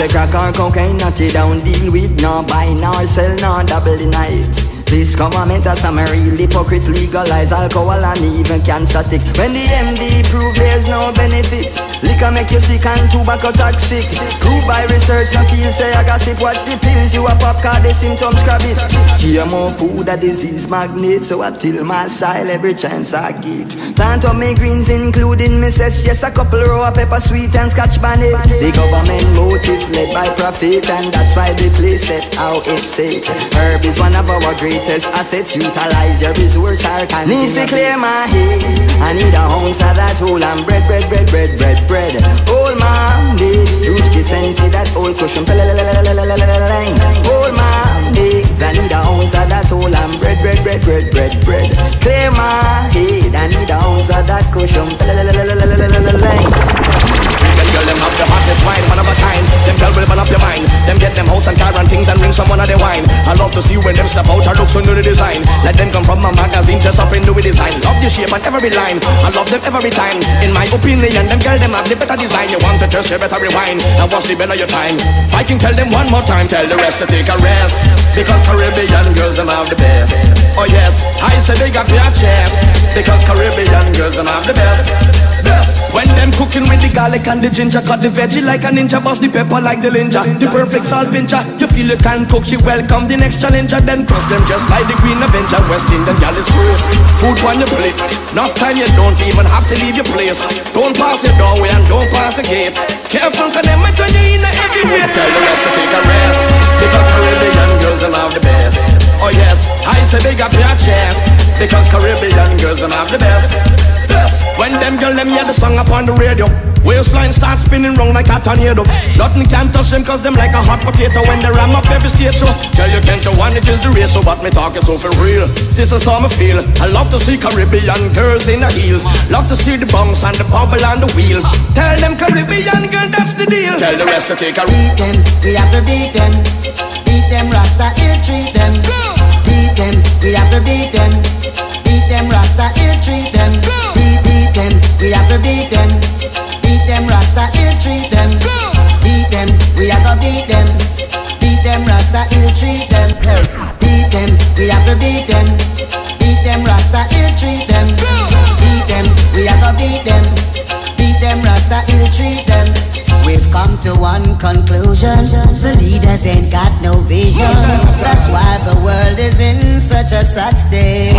say crack or cocaine, not it don't deal with. No buy, nor sell, nor double the night. This government has some real hypocrite, legalize alcohol and even cancer stick. When the MD prove there's no benefit, liquor make you sick and tobacco toxic. Prove by research, no feel say I gossip. Watch the pills you a pop, cause the symptoms grab it. GMO food a disease magnet, so I till my style every chance I get. Plant up me greens including me cess, yes a couple row of pepper sweet and scotch bonnet. The government motives led by profit, and that's why the place set how it's set. Herb is one of our greatest assets, utilize your resource. Need to clear my head, I need a ounce of that whole and bread. Hold my days, juice kiss and feed that old cushion. Hold my days, I need a ounce of that whole and bread. Clear my head, I need a ounce of that cushion. Them girl, them have the hottest wine, one of a kind. Them girl will burn up your mind. Them get them house and car and things and rings from one of the wine. I love to see when them step out, I look so new the design. Let them come from a magazine, just up in the design. Love the shape and every line, I love them every time. In my opinion, them girl, them have the better design. You want to test, you better rewind and watch the better your time. Viking, tell them one more time, tell the rest to take a rest, because Caribbean girls, them have the best. Oh yes, I say they got your chest, because Caribbean girls, them have the best. When them cooking with the garlic and the ginger, cut the veggie like a ninja, bust the pepper like the ninja. The perfect salt pincher, you feel you can cook, she welcome the next challenger. Then crush them just like the Green Avenger. West Indian gal is free, food on your plate. Enough time you don't even have to leave your place. Don't pass your doorway and don't pass the gate. Careful cause them might turn you in everywhere. Tell the rest to take a rest, because Caribbean girls them have the best. Oh yes, I say they got your chest, because Caribbean girls them have the best. When them girl them hear the song upon the radio, waistline starts spinning round like a tornado. Nothing can touch them cause them like a hot potato. When they ram up every stage show, tell you 10 to 1 it is the ratio. But me talking so for real, this is how me feel. I love to see Caribbean girls in the heels, love to see the bounce and the bubble and the wheel. Tell them Caribbean girl that's the deal. Tell the rest to take a beat them, we have to beat them. Beat them, Rasta ill treat them. Beat them, we have to beat them. Beat them, Rasta ill treat them. Beat them, we have to beat them. Beat them, Rasta ill treat them. Beat them, we have to beat them. Beat them, Rasta ill treat them. Beat them, we have to beat them. Beat them, Rasta ill treat them. Beat them, we have to beat them. Beat them, Rasta ill treat them. We've come to one conclusion, the leaders ain't got no vision. That's why the world is in such a sad state.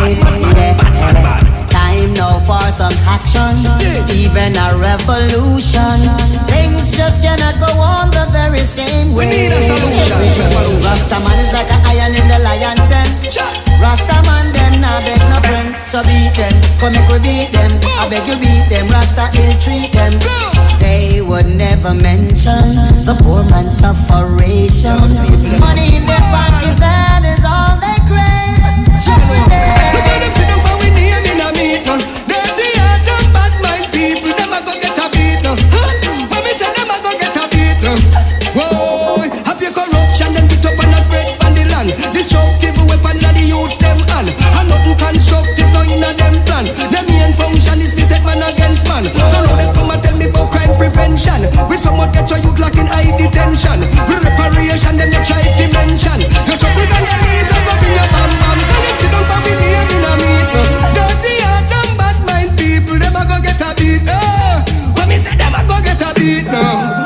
Time now for some action, even a revolution. Things just cannot go on the very same way. We need a solution. Rastaman is like an iron in the lion's den. Rastaman them nah beg no friend, so beat them, come make we beat them. I beg you beat them, Rasta ill treat them. They would never mention the poor man's sufferation. Money in their pocket, that is all they crave. Look at them sit down for we name in a meet now. Dirty heart and bad mind people, them a go get a beat now. When me say them a go get a beat now. Whoa, happy corruption them get up and a spread on the land. Destructive weapon of the youths them hand, and nothing constructive no in a them plans. Their main function is to set man against man. So now them come and tell me about crime prevention. We somewhat get your youth locked in high detention. We reparation them you try to mention. You trouble can get it, I go bring your bam bam. Can you sit down for me name in a meet now? Dirty heart and bad mind people, them a go get a beat. When me say them a go get a beat now.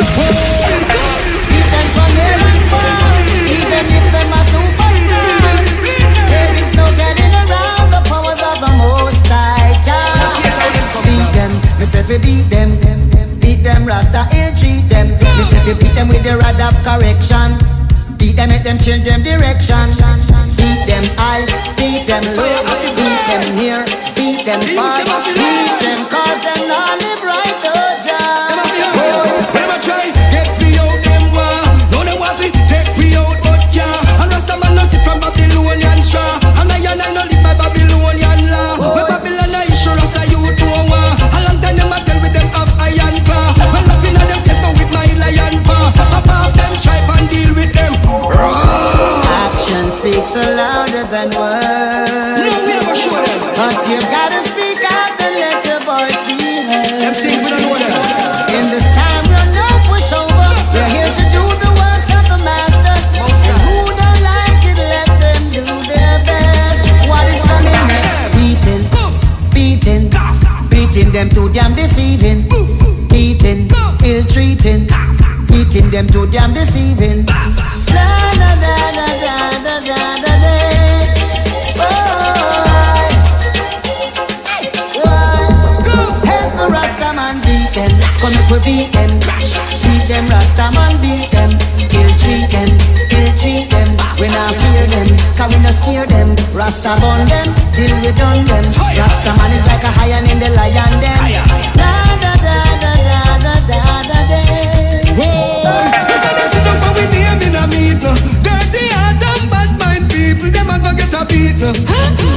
Beat them from near and far, even if them a superstar. There is no getting around the powers of the Most High Jah. Beat them, me say fi beat them. Beat them, Rasta ill treat them. Me say fi beat them with the rod of correction. Beat them, make them change them direction. Beat them high, beat them low, beat them near, beat them far. Beat them cause them not live right, oh Jah. When I try get me out them war, no them want to take me out but yeah. And Rasta man no sit from Babylonian straw, and I no live by Babylonian law. When Babylon a issue, Rasta youth don't war. A long time them a tell with them have iron claw. When laughing at them face now with my lion paw. Pop off them stripe and deal with them. Action speaks louder than words. But you gotta speak out and let your voice be heard. In this time we're no pushover, we're here to do the them too damn deceiving. Da da da da da da da da da. Help the Rasta man beat them. Come if we beat them. Beat them Rasta man beat them. Kill treat them. Kill treat them. We not fear them, cause we not scare them. Rasta gun them, till we done them. Rasta man is like a lion in the lion den. Da da da da da da da da da. Whoa, look at them sit down for we name in a meet no. Dirty heart and bad mind people, them a go get a beat no.